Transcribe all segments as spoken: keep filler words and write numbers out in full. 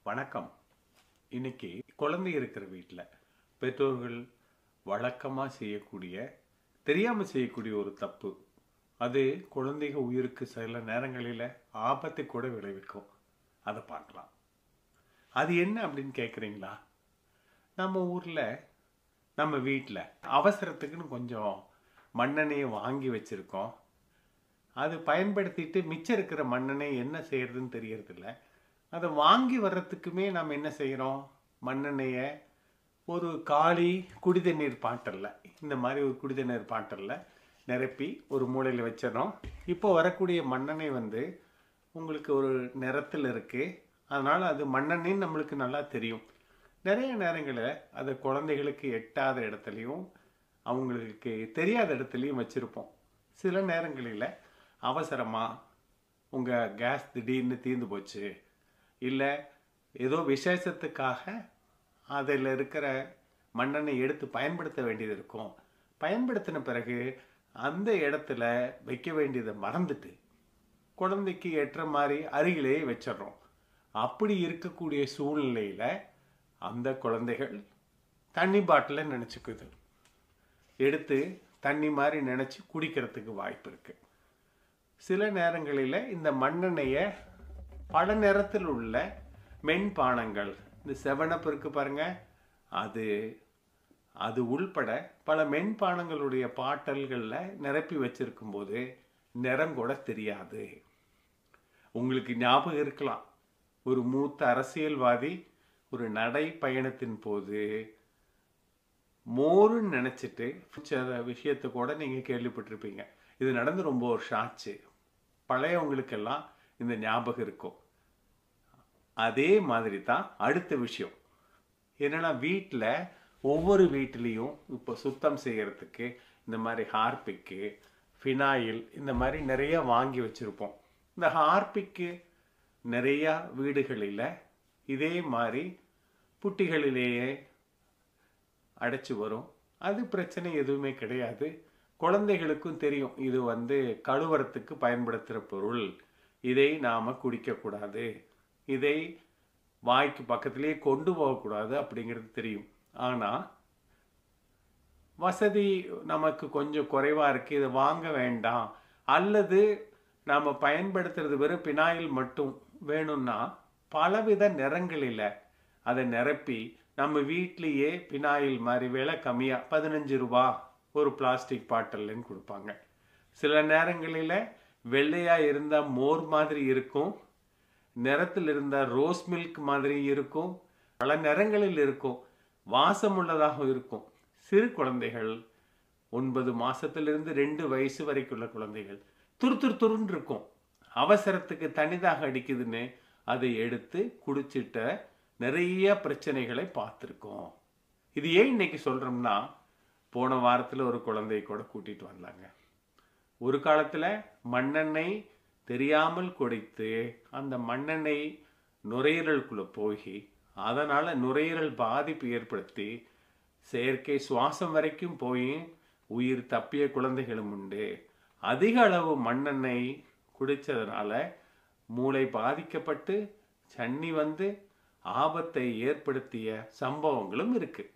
வணக்கம். இன்னைக்கு குழந்தை இருக்கிற வீட்டில் பெற்றோர்கள் வழக்கமாக செய்யக்கூடிய தெரியாமல் செய்யக்கூடிய ஒரு தப்பு, அது குழந்தைங்க உயிருக்கு சில நேரங்களில் ஆபத்தை கூட விளைவிக்கும். அதை பார்க்கலாம். அது என்ன அப்படின்னு கேட்குறீங்களா? நம்ம ஊரில் நம்ம வீட்டில் அவசரத்துக்குன்னு கொஞ்சம் மண்ணெண்ணெயை வாங்கி வச்சுருக்கோம். அது பயன்படுத்திட்டு மிச்சம் இருக்கிற மண்ணெண்ணெய் என்ன செய்யறதுன்னு தெரியறதில்ல. அதை வாங்கி வர்றதுக்குமே நம்ம என்ன செய்கிறோம்? மண்ணெண்ணெயை ஒரு காலி குடிதண்ணீர் பாட்டிலில், இந்த மாதிரி ஒரு குடிதண்ணீர் பாட்டிலில் நிரப்பி ஒரு மூலையில் வச்சிடறோம். இப்போ வரக்கூடிய மண்ணெண்ணெய் வந்து உங்களுக்கு ஒரு நிறத்தில் இருக்குது. அதனால் அது மண்ணெண்ணெய்ன்னு நம்மளுக்கு நல்லா தெரியும். நிறைய நேரங்களில் அது குழந்தைகளுக்கு எட்டாத இடத்துலையும் அவங்களுக்கு தெரியாத இடத்துலையும் வச்சுருப்போம். சில நேரங்களில் அவசரமாக உங்கள் கேஸ் திடீர்னு தீர்ந்து போச்சு, இல்லை ஏதோ விசேஷத்துக்காக அதில் இருக்கிற மண்ணெண்ணெய் எடுத்து பயன்படுத்த வேண்டியது இருக்கும். பயன்படுத்தின பிறகு அந்த இடத்துல வைக்க வேண்டியதை மறந்துட்டு குழந்தைக்கு ஏற்ற மாதிரி அருகிலேயே வச்சிடறோம். அப்படி இருக்கக்கூடிய சூழ்நிலையில் அந்த குழந்தைகள் தண்ணி பாட்டிலை நினச்சிக்குது, எடுத்து தண்ணி மாதிரி நினச்சி குடிக்கிறதுக்கு வாய்ப்பு இருக்குது. சில நேரங்களில் இந்த மண்ணெண்ணெயை பல நிறத்தில் உள்ள மென்பானங்கள், இந்த செவனப் இருக்கு பாருங்க, அது அது உள்பட பல மென்பானங்களுடைய பாட்டல்களில் நிரப்பி வச்சிருக்கும் போது நிறம் கூட தெரியாது. உங்களுக்கு ஞாபகம் இருக்கலாம், ஒரு மூத்த அரசியல்வாதி ஒரு நடை பயணத்தின் போது மோருன்னு நினச்சிட்டு விஷயத்தை கூட நீங்கள் கேள்விப்பட்டிருப்பீங்க. இது நடந்து ரொம்ப வருஷம் ஆச்சு. பழையவங்களுக்கெல்லாம் இந்த ஞாபகம் இருக்கும். அதே மாதிரி தான் அடுத்த விஷயம் என்னன்னா, வீட்டில் ஒவ்வொரு வீட்டிலையும் இப்போ சுத்தம் செய்கிறதுக்கு இந்த மாதிரி ஹார்பிக்கு, ஃபினாயில், இந்த மாதிரி நிறைய வாங்கி வச்சுருப்போம். இந்த ஹார்பிக்கு நிறையா வீடுகளில் இதே மாதிரி புட்டிகளிலேயே அடைச்சி வரும். அது பிரச்சனை எதுவுமே கிடையாது. குழந்தைகளுக்கும் தெரியும், இது வந்து கழுவுறத்துக்கு பயன்படுத்துகிற பொருள், இதை நாம் குடிக்கக்கூடாது, இதை வாய்க்கு பக்கத்திலேயே கொண்டு போகக்கூடாது அப்படிங்கிறது தெரியும். ஆனால் வசதி நமக்கு கொஞ்சம் குறைவாக இருக்குது, இதை வாங்க வேண்டாம், அல்லது நாம் பயன்படுத்துறது வெறும் பினாயில் மட்டும் வேணும்னா பலவித நிறங்களில் அதை நிரப்பி நம்ம வீட்லேயே பினாயில் மாதிரி விலை கம்மியாக பதினஞ்சு ரூபா ஒரு பிளாஸ்டிக் பாட்டில்னு கொடுப்பாங்க. சில நேரங்களில் வெள்ளையாக இருந்தால் மோர் மாதிரி இருக்கும், நிறத்தில் இருந்தால் ரோஸ் மில்க் மாதிரி இருக்கும், பல நிறங்களில் இருக்கும், வாசம் உள்ளதாக இருக்கும். சிறு குழந்தைகள், ஒன்பது மாதத்திலிருந்து ரெண்டு வயசு வரைக்குள்ள குழந்தைகள் துரு துரு துருன்னு இருக்கும். அவசரத்துக்கு தனிதாக அடிக்குதுன்னு அதை எடுத்து குடிச்சிட்ட நிறைய பிரச்சனைகளை பார்த்துருக்கோம். இது ஏன் இன்னைக்கு சொல்கிறோம்னா, போன வாரத்தில் ஒரு குழந்தையை கூட கூட்டிகிட்டு வந்தாங்க. ஒரு காலத்தில் மண்ணெண்ணெய் தெரியாமல் குடித்து அந்த மண்ணெண்ணெய் நுரையீரலுக்குள்ளே போய் அதனால் நுரையீரல் பாதிப்பு ஏற்படுத்தி செயற்கை சுவாசம் வரைக்கும் போய் உயிர் தப்பிய குழந்தைகளும் உண்டு. அதிக அளவு மண்ணெண்ணெய் குடித்ததுனால மூளை பாதிக்கப்பட்டு சன்னி வந்து ஆபத்தை ஏற்படுத்திய சம்பவங்களும் இருக்குது.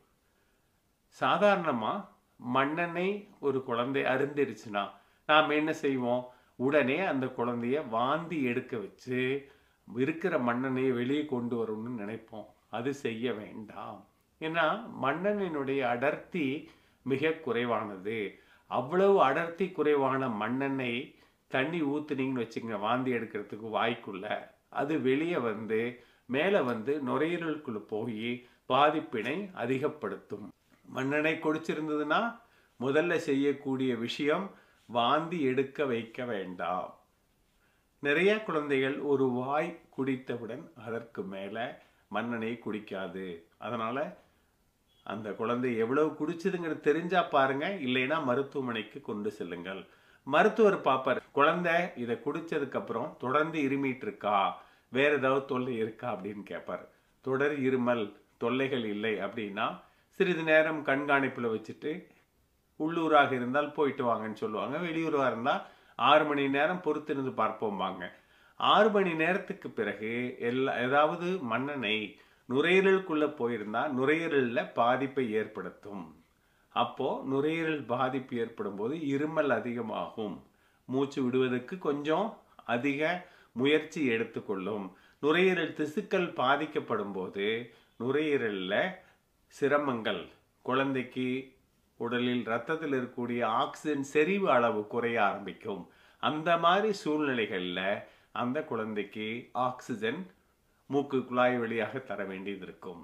சாதாரணமாக மண்ணெண்ணெய் ஒரு குழந்தை அருந்திருச்சுன்னா நாம் என்ன செய்வோம்? உடனே அந்த குழந்தைய வாந்தி எடுக்க வச்சு இருக்கிற மண்ணெண்ணெயை வெளியே கொண்டு வரணும்னு நினைப்போம். அது செய்ய வேண்டாம். ஏன்னா மண்ணெண்ணெயினுடைய அடர்த்தி மிக குறைவானது. அவ்வளவு அடர்த்தி குறைவான மண்ணெண்ணெய் தண்ணி ஊற்றுனீங்கன்னு வச்சுங்க, வாந்தி எடுக்கிறதுக்கு வாய்க்குள்ள அது வெளியே வந்து மேலே வந்து நுரையீரலுக்குள்ள போய் பாதிப்பினை அதிகப்படுத்தும். மண்ணெண்ணெய் குடிச்சிருந்ததுன்னா முதல்ல செய்யக்கூடிய விஷயம் வாந்தி எடுக்க வைக்க வேண்டாம். நிறைய குழந்தைகள் ஒரு வாய் குடித்தவுடன் அதற்கு மேலே மண்ணெண்ணெய் குடிக்காது. அதனால் அந்த குழந்தை எவ்வளவு குடிச்சதுங்கிறது தெரிஞ்சா பாருங்க, இல்லைன்னா மருத்துவமனைக்கு கொண்டு செல்லுங்கள். மருத்துவர் பார்ப்பார், குழந்தை இதை குடிச்சதுக்கப்புறம் தொடர்ந்து இருமிட்டு இருக்கா, வேற ஏதாவது தொல்லை இருக்கா அப்படின்னு கேட்பார். தொடர் இருமல் தொல்லைகள் இல்லை அப்படின்னா சிறிது நேரம் கண்காணிப்பில் வச்சுட்டு, உள்ளூராக இருந்தால் போயிட்டு வாங்கன்னு சொல்லுவாங்க, வெளியூராக இருந்தால் ஆறு மணி நேரம் பொறுத்திருந்து பார்ப்போம்பாங்க. ஆறு மணி நேரத்துக்கு பிறகு எல்லா ஏதாவது மண்ணெண்ணெய் நுரையீரலுக்குள்ள போயிருந்தா நுரையீரல்ல பாதிப்பை ஏற்படுத்தும். அப்போ நுரையீரல் பாதிப்பு ஏற்படும் போது இருமல் அதிகமாகும். மூச்சு விடுவதற்கு கொஞ்சம் அதிக முயற்சி எடுத்துக்கொள்ளும். நுரையீரல் திசுக்கள் பாதிக்கப்படும் போது நுரையீரல்ல சிரமங்கள், குழந்தைக்கு உடலில் ரத்தத்தில் இருக்கக்கூடிய ஆக்சிஜன் செறிவு அளவு குறைய ஆரம்பிக்கும். அந்த மாதிரி சூழ்நிலைகள்ல அந்த குழந்தைக்கு ஆக்சிஜன் மூக்கு குழாய் வழியாக தர வேண்டியது இருக்கும்.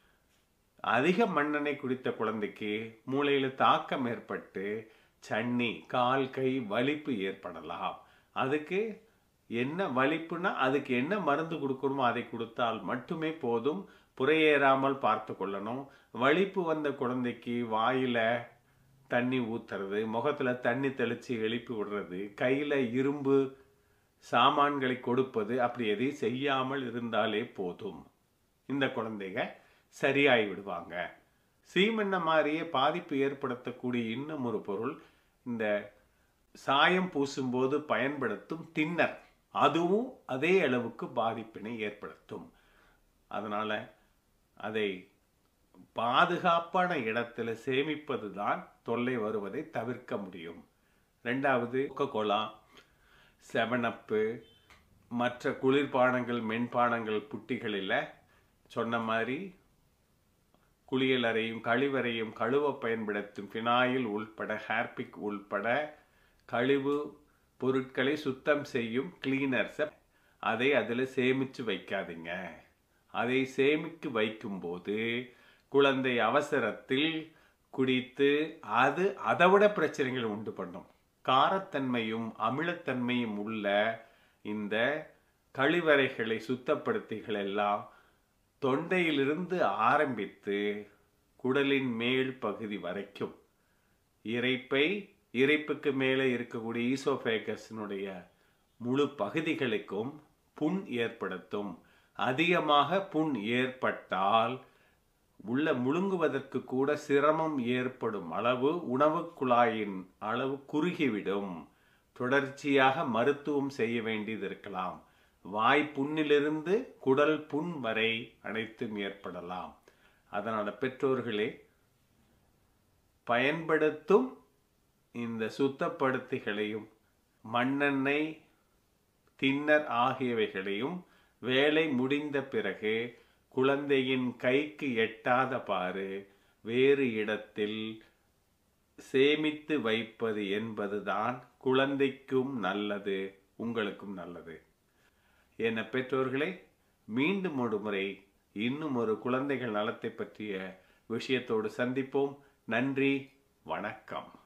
அதிக மண்ணெண்ணெய் குடித்த குழந்தைக்கு மூளையில தாக்கம் ஏற்பட்டு சன்னி, கால் கை வலிப்பு ஏற்படலாம். அதுக்கு என்ன வலிப்புனா அதுக்கு என்ன மருந்து கொடுக்கணுமோ அதை கொடுத்தால் மட்டுமே போதும். புறையேறாமல் பார்த்து கொள்ளணும். வலிப்பு வந்த குழந்தைக்கு வாயில தண்ணி ஊத்துறது, முகத்துல தண்ணி தெளிச்சு எழுப்பி விடுறது, கையில இரும்பு சாமான்களை கொடுப்பது, அப்படி எதையும் செய்யாமல் இருந்தாலே போதும். இந்த குழந்தைங்க சரியாய் விடுவாங்க. சீமெண்ண மாதிரியே பாதிப்பு ஏற்படுத்தக்கூடிய இன்னும் ஒரு பொருள் இந்த சாயம் பூசும்போது பயன்படுத்தும் தின்னர். அதுவும் அதே அளவுக்கு பாதிப்பினை ஏற்படுத்தும். அதனால அதை பாதுகாப்பான இடத்துல சேமிப்பது தான் தொல்லை வருவதை தவிர்க்க முடியும். ரெண்டாவது, கோகோலா, செவன் அப்பு, மற்ற குளிர்பானங்கள், மென்பானங்கள் புட்டிகளில் சொன்ன மாதிரி குளியலறையும் கழிவறையும் கழுவ பயன்படுத்தும் ஃபினாயில் உள்பட, ஹேர்பிக் உள்பட கழிவு பொருட்களை சுத்தம் செய்யும் கிளீனர்ஸை அதை அதில் சேமித்து வைக்காதீங்க. அதை சேமித்து வைக்கும்போது குழந்தை அவசரத்தில் குடித்து அது அதை விட பிரச்சனைகள் உண்டு பண்ணும். காரத்தன்மையும் அமிலத்தன்மையும் உள்ள இந்த கழிவறைகளை சுத்தப்படுத்திகள் எல்லாம் தொண்டையிலிருந்து ஆரம்பித்து குடலின் மேல் பகுதி வரைக்கும் இரைப்பை, இரைப்புக்கு மேலே இருக்கக்கூடிய ஈசோபேகஸினுடைய முழு பகுதிகளுக்கும் புண் ஏற்படுத்தும். அதிகமாக புண் ஏற்பட்டால் உள்ள முழுங்குவதற்கு கூட சிரமம் ஏற்படும் அளவு உணவு குழாயின் அளவு குறுகிவிடும். தொடர்ச்சியாக மருத்துவம் செய்ய வேண்டியது இருக்கலாம். வாய் புண்ணிலிருந்து குடல் புண் வரை அனைத்தும் ஏற்படலாம். அதனால பெற்றோர்களே, பயன்படுத்தும் இந்த சுத்தப்படுத்திகளையும் மண்ணெண்ணெய், தின்னர் ஆகியவைகளையும் வேலை முடிந்த பிறகு குழந்தையின் கைக்கு எட்டாத பாரு வேறு இடத்தில் சேமித்து வைப்பது என்பதுதான் குழந்தைக்கும் நல்லது, உங்களுக்கும் நல்லது. என பெற்றோர்களே, மீண்டும் ஒரு முறை இன்னும் ஒரு குழந்தைகள் நலத்தை பற்றிய விஷயத்தோடு சந்திப்போம். நன்றி, வணக்கம்.